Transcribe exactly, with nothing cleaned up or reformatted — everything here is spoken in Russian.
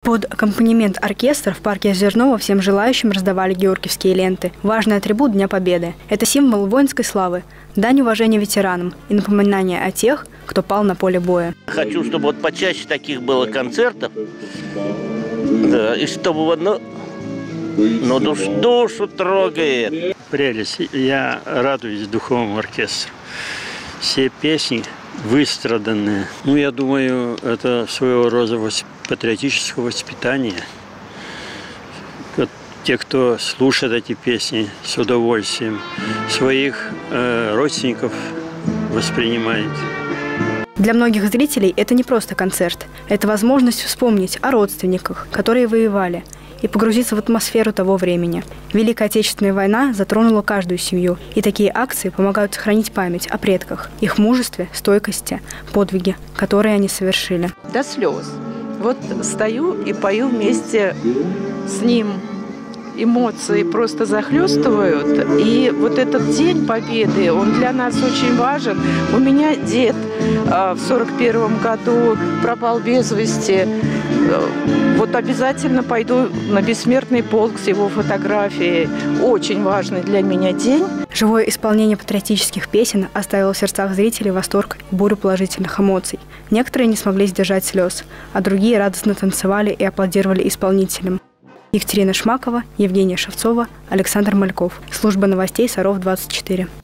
Под аккомпанемент оркестра в парке Озерного всем желающим раздавали георгиевские ленты. Важный атрибут Дня Победы. Это символ воинской славы, дань уважения ветеранам и напоминание о тех, кто пал на поле боя. Хочу, чтобы вот почаще таких было концертов, да, и чтобы вот, ну, ну душ, душу трогает. Прелесть. Я радуюсь духовному оркестру. Все песни выстраданные. Ну, я думаю, это своего рода патриотическое воспитание. Вот те, кто слушает эти песни с удовольствием, своих э, родственников воспринимает. Для многих зрителей это не просто концерт. Это возможность вспомнить о родственниках, которые воевали, и погрузиться в атмосферу того времени. Великая Отечественная война затронула каждую семью, и такие акции помогают сохранить память о предках, их мужестве, стойкости, подвиге, которые они совершили. До слез. Вот стою и пою вместе с ним. Эмоции просто захлестывают. И вот этот День Победы, он для нас очень важен. У меня дед в сорок первом году пропал без вести. Вот обязательно пойду на Бессмертный полк с его фотографией. Очень важный для меня день. Живое исполнение патриотических песен оставило в сердцах зрителей восторг и бурю положительных эмоций. Некоторые не смогли сдержать слез, а другие радостно танцевали и аплодировали исполнителям. Екатерина Шмакова, Евгения Шевцова, Александр Мальков. Служба новостей Саров двадцать четыре.